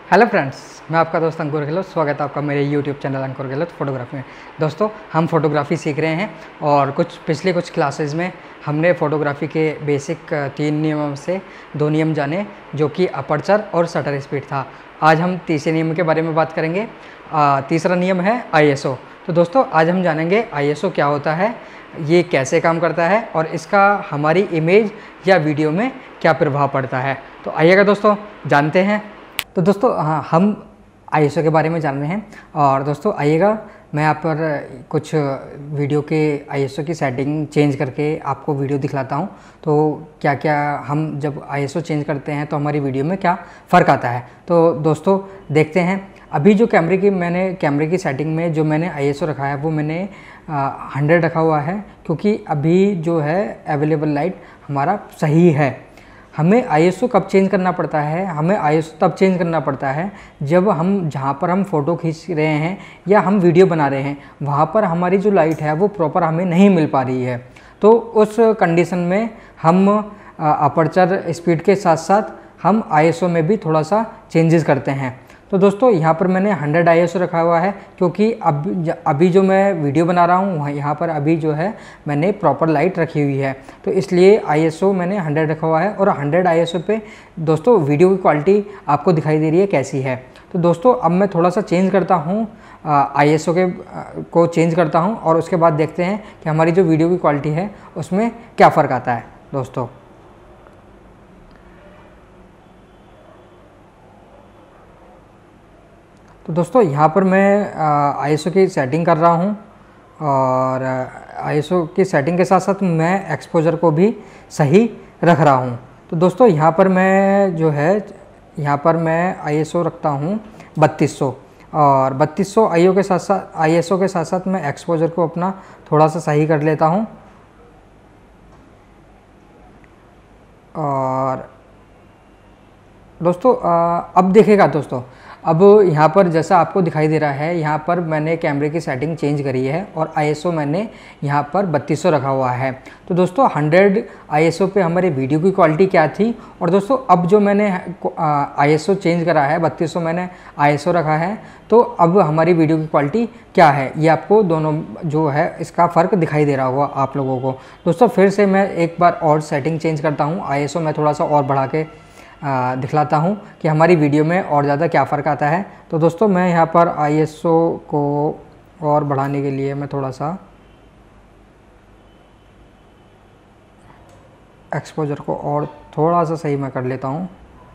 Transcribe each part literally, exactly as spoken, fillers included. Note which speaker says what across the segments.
Speaker 1: Hello friends, मैं आपका दोस्त अंकुर गहलोत। स्वागत है आपका मेरे YouTube channel Ankur Gehlot photography में। दोस्तों, हम फोटोग्राफी सीख रहे हैं और कुछ पिछले कुछ क्लासेस में हमने फ़ोटोग्राफी के बेसिक तीन नियमों से दो नियम जाने, जो कि अपर्चर और शटर स्पीड था। आज हम तीसरे नियम के बारे में बात करेंगे। आ, तीसरा नियम है आई एस ओ। तो दोस्तों, आज हम जानेंगे आई एस ओ क्या होता है, ये कैसे काम करता है और इसका हमारी इमेज या वीडियो में क्या प्रभाव पड़ता है। तो आइएगा दोस्तों, जानते हैं। तो दोस्तों, हाँ, हम आई एस ओ के बारे में जान रहे हैं। और दोस्तों आइएगा, मैं यहाँ पर कुछ वीडियो के आई एस ओ की सेटिंग चेंज करके आपको वीडियो दिखलाता हूँ। तो क्या क्या हम जब आई एस ओ चेंज करते हैं तो हमारी वीडियो में क्या फ़र्क आता है। तो दोस्तों देखते हैं। अभी जो कैमरे की मैंने कैमरे की सेटिंग में जो मैंने आई एस ओ रखा है वो मैंने हंड्रेड रखा हुआ है, क्योंकि अभी जो है अवेलेबल लाइट हमारा सही है। हमें आई एस ओ कब चेंज करना पड़ता है? हमें आई एस ओ तब चेंज करना पड़ता है जब हम जहाँ पर हम फ़ोटो खींच रहे हैं या हम वीडियो बना रहे हैं, वहाँ पर हमारी जो लाइट है वो प्रॉपर हमें नहीं मिल पा रही है। तो उस कंडीशन में हम अपर्चर स्पीड के साथ साथ हम आई एस ओ में भी थोड़ा सा चेंजेस करते हैं। तो दोस्तों, यहाँ पर मैंने हंड्रेड आई एस ओ रखा हुआ है, क्योंकि अब अभी जो मैं वीडियो बना रहा हूँ वहाँ यहाँ पर अभी जो है मैंने प्रॉपर लाइट रखी हुई है, तो इसलिए आई एस ओ मैंने हंड्रेड रखा हुआ है। और हंड्रेड आई एस ओ पे दोस्तों वीडियो की क्वालिटी आपको दिखाई दे रही है कैसी है। तो दोस्तों, अब मैं थोड़ा सा चेंज करता हूँ, आई एस ओ के आ, को चेंज करता हूँ और उसके बाद देखते हैं कि हमारी जो वीडियो की क्वालिटी है उसमें क्या फ़र्क आता है। दोस्तों तो दोस्तों यहाँ पर मैं आई एस ओ की सेटिंग कर रहा हूँ और आई एस ओ की सेटिंग के साथ साथ मैं एक्सपोजर को भी सही रख रहा हूँ। तो दोस्तों यहाँ पर मैं जो है यहाँ पर मैं आई एस ओ रखता हूँ बत्तीस सौ, और बत्तीस सौ आई ओ के साथ साथ आई एस ओ के साथ साथ मैं एक्सपोजर को अपना थोड़ा सा सही कर लेता हूँ। और दोस्तों अब देखेगा दोस्तों, अब यहाँ पर जैसा आपको दिखाई दे रहा है, यहाँ पर मैंने कैमरे की सेटिंग चेंज करी है और आई एस ओ मैंने यहाँ पर बत्तीस सौ रखा हुआ है। तो दोस्तों हंड्रेड आई एस ओ पे हमारे वीडियो की क्वालिटी क्या थी, और दोस्तों अब जो मैंने आई एस ओ चेंज करा है, बत्तीस सौ मैंने आई एस ओ रखा है, तो अब हमारी वीडियो की क्वालिटी क्या है, ये आपको दोनों जो है इसका फ़र्क दिखाई दे रहा होगा आप लोगों को। दोस्तों फिर से मैं एक बार और सेटिंग चेंज करता हूँ, आई एस ओ मैं थोड़ा सा और बढ़ा के आ, दिखलाता हूँ कि हमारी वीडियो में और ज़्यादा क्या फ़र्क आता है। तो दोस्तों मैं यहाँ पर आई एस ओ को और बढ़ाने के लिए मैं थोड़ा सा एक्सपोजर को और थोड़ा सा सही मैं कर लेता हूँ।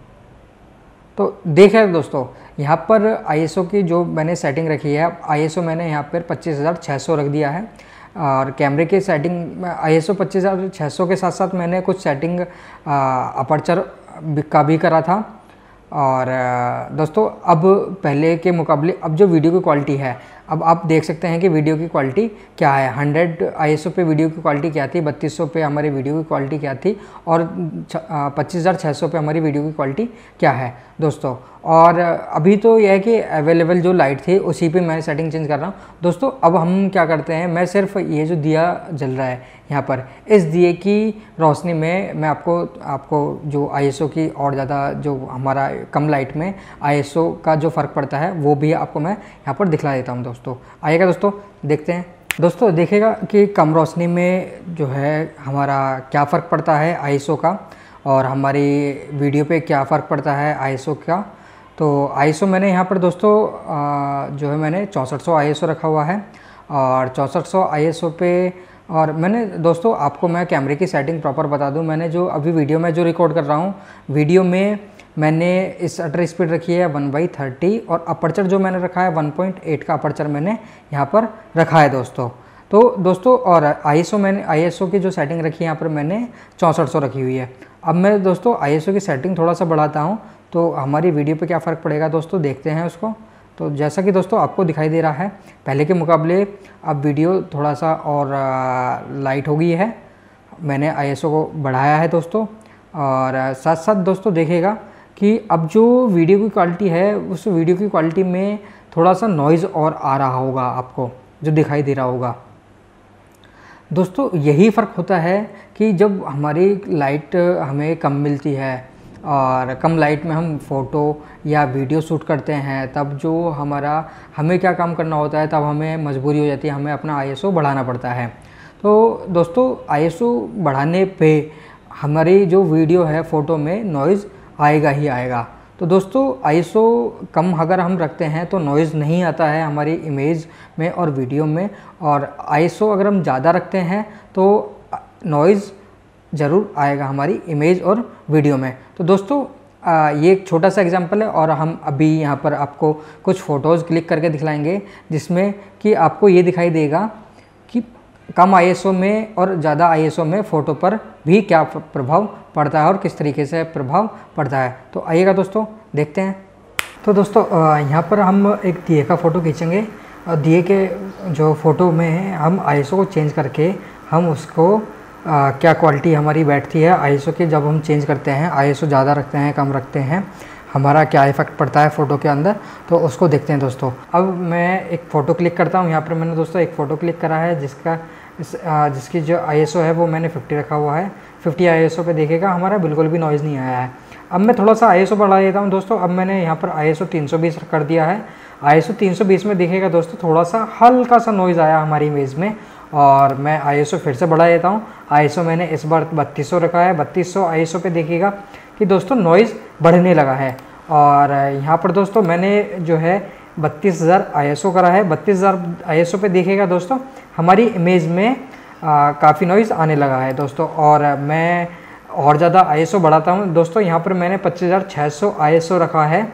Speaker 1: तो देखें दोस्तों, यहाँ पर आई एस ओ की जो मैंने सेटिंग रखी है, आई एस ओ मैंने यहाँ पर पच्चीस हज़ार छः सौ रख दिया है। और कैमरे की सेटिंग आई एस ओ पच्चीस हज़ार छः सौ के साथ साथ मैंने कुछ सेटिंग अपर्चर का भी करा था। और दोस्तों अब पहले के मुकाबले अब जो वीडियो की क्वालिटी है, अब आप देख सकते हैं कि वीडियो की क्वालिटी क्या है। हंड्रेड आई एस ओ पे वीडियो की क्वालिटी क्या थी, बत्तीस सौ पे हमारी वीडियो की क्वालिटी क्या थी, और पच्चीस हज़ार छः सौ पे हमारी वीडियो की क्वालिटी क्या है दोस्तों। और अभी तो यह है कि अवेलेबल जो लाइट थी उसी पे मैं सेटिंग चेंज कर रहा हूँ। दोस्तों अब हम क्या करते हैं, मैं सिर्फ ये जो दिया जल रहा है यहाँ पर, इस दिए की रोशनी में मैं आपको आपको जो आई एस ओ की और ज़्यादा जो हमारा कम लाइट में आई एस ओ का जो फ़र्क पड़ता है वो भी आपको मैं यहाँ पर दिखला देता हूँ। दोस्तों आइएगा, दोस्तों देखते हैं। दोस्तों देखिएगा कि कम रोशनी में जो है हमारा क्या फ़र्क पड़ता है आई एस ओ का, और हमारी वीडियो पे क्या फ़र्क पड़ता है आई एस ओ का। तो आई एस ओ मैंने यहाँ पर दोस्तों जो है मैंने चौंसठ सौ आई एस ओ रखा हुआ है, और चौंसठ सौ आई एस ओ पे। और मैंने दोस्तों आपको मैं कैमरे की सेटिंग प्रॉपर बता दूं, मैंने जो अभी वीडियो में जो रिकॉर्ड कर रहा हूँ, वीडियो में मैंने इस शटर स्पीड रखी है वन बाई थर्टी, और अपर्चर जो मैंने रखा है वन पॉइंट एट का अपर्चर मैंने यहाँ पर रखा है दोस्तों। तो दोस्तों और आई एस ओ मैंने आई एस ओ की जो सेटिंग रखी है यहाँ पर मैंने चौंसठ सौ रखी हुई है। अब मैं दोस्तों आई एस ओ की सेटिंग थोड़ा सा बढ़ाता हूँ, तो हमारी वीडियो पे क्या फ़र्क पड़ेगा दोस्तों, देखते हैं उसको। तो जैसा कि दोस्तों आपको दिखाई दे रहा है, पहले के मुकाबले अब वीडियो थोड़ा सा और लाइट हो गई है। मैंने आई एस ओ को बढ़ाया है दोस्तों, और साथ साथ दोस्तों देखिएगा कि अब जो वीडियो की क्वालिटी है उस वीडियो की क्वालिटी में थोड़ा सा नॉइज़ और आ रहा होगा, आपको जो दिखाई दे रहा होगा। दोस्तों यही फ़र्क होता है कि जब हमारी लाइट हमें कम मिलती है और कम लाइट में हम फ़ोटो या वीडियो शूट करते हैं, तब जो हमारा हमें क्या काम करना होता है, तब हमें मजबूरी हो जाती है, हमें अपना आई एस ओ बढ़ाना पड़ता है। तो दोस्तों आई एस ओ बढ़ाने पे हमारी जो वीडियो है फ़ोटो में नॉइज़ आएगा ही आएगा। तो दोस्तों आई एस ओ कम अगर हम रखते हैं तो नॉइज़ नहीं आता है हमारी इमेज में और वीडियो में, और आई एस ओ अगर हम ज़्यादा रखते हैं तो नॉइज़ ज़रूर आएगा हमारी इमेज और वीडियो में। तो दोस्तों आ, ये एक छोटा सा एग्जांपल है, और हम अभी यहाँ पर आपको कुछ फ़ोटोज़ क्लिक करके दिखलाएंगे जिसमें कि आपको ये दिखाई देगा कि कम आई एस ओ में और ज़्यादा आई एस ओ में फ़ोटो पर भी क्या प्रभाव पड़ता है और किस तरीके से प्रभाव पड़ता है। तो आइएगा दोस्तों देखते हैं। तो दोस्तों यहाँ पर हम एक दिए का फ़ोटो खींचेंगे, और दिए के जो फ़ोटो में हम आई एस ओ को चेंज करके हम उसको आ, क्या क्वालिटी हमारी बैठती है आई एस ओ की, जब हम चेंज करते हैं आई एस ओ ज़्यादा रखते हैं कम रखते हैं, हमारा क्या इफ़ेक्ट पड़ता है फ़ोटो के अंदर, तो उसको देखते हैं दोस्तों। अब मैं एक फ़ोटो क्लिक करता हूँ। यहाँ पर मैंने दोस्तों एक फ़ोटो क्लिक करा है जिसका इस आ, जिसकी जो आई एस ओ है वो मैंने फिफ्टी रखा हुआ है। फिफ्टी आई एस ओ पे देखिएगा हमारा बिल्कुल भी नॉइज़ नहीं आया है। अब मैं थोड़ा सा आई एस ओ बढ़ा देता हूँ दोस्तों। अब मैंने यहाँ पर आई एस ओ तीन सौ बीस कर दिया है। आई एस ओ तीन सौ बीस में देखिएगा दोस्तों थोड़ा सा हल्का सा नॉइज़ आया हमारी इमेज में, और मैं आई एस ओ फिर से बढ़ा देता हूँ। आई एस ओ मैंने इस बार बत्तीस सौ रखा है। बत्तीस सौ आई एस ओ पे देखिएगा कि दोस्तों नॉइज़ बढ़ने लगा है, और यहाँ पर दोस्तों मैंने जो है बत्तीस हज़ार आई एस ओ करा है। बत्तीस हज़ार आई एस ओ पे देखिएगा दोस्तों हमारी इमेज में काफ़ी नॉइज़ आने लगा है दोस्तों। और मैं और ज़्यादा आई एस ओ बढ़ाता हूँ दोस्तों। यहाँ पर मैंने पच्चीस हज़ार छः सौ आई एस ओ रखा है,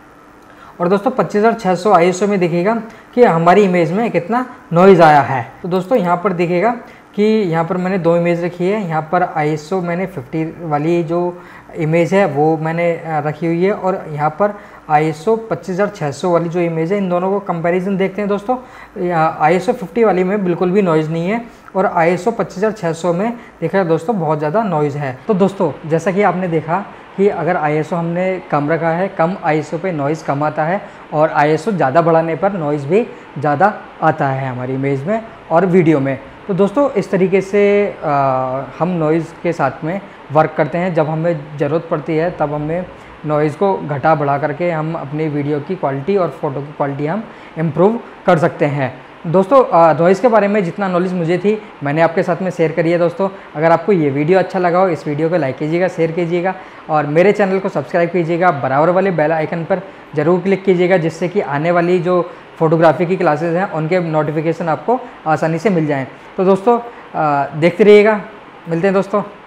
Speaker 1: और दोस्तों पच्चीस हज़ार छः सौ आई एस ओ में देखिएगा कि हमारी इमेज में कितना नॉइज़ आया है। तो दोस्तों यहाँ पर देखिएगा कि यहाँ पर मैंने दो इमेज रखी है। यहाँ पर आई एस ओ मैंने फिफ्टी वाली जो इमेज है वो मैंने रखी हुई है, और यहाँ पर आई एस ओ पच्चीस हज़ार छः सौ वाली जो इमेज है, इन दोनों को कंपैरिजन देखते हैं दोस्तों। आई एस ओ फिफ्टी वाली में बिल्कुल भी नॉइज़ नहीं है, और आई एस ओ पच्चीस हज़ार छः सौ में देखा दोस्तों बहुत ज़्यादा नॉइज़ है। तो दोस्तों जैसा कि आपने देखा कि अगर आई एस ओ हमने कम रखा है, कम आई एस ओ पे नॉइज़ कम आता है, और आई एस ओ ज़्यादा बढ़ाने पर नॉइज़ भी ज़्यादा आता है हमारी इमेज में और वीडियो में। तो दोस्तों इस तरीके से आ, हम नॉइज़ के साथ में वर्क करते हैं। जब हमें ज़रूरत पड़ती है तब हमें नॉइज़ को घटा बढ़ा करके हम अपनी वीडियो की क्वालिटी और फ़ोटो की क्वालिटी हम इम्प्रूव कर सकते हैं। दोस्तों नॉइज़ के बारे में जितना नॉलेज मुझे थी मैंने आपके साथ में शेयर करी है दोस्तों। अगर आपको ये वीडियो अच्छा लगा हो, इस वीडियो को लाइक कीजिएगा, शेयर कीजिएगा, और मेरे चैनल को सब्सक्राइब कीजिएगा। बराबर वाले बेल आइकन पर ज़रूर क्लिक कीजिएगा, जिससे कि आने वाली जो फोटोग्राफी की क्लासेस हैं उनके नोटिफिकेशन आपको आसानी से मिल जाएँ। तो दोस्तों देखते रहिएगा, मिलते हैं दोस्तों।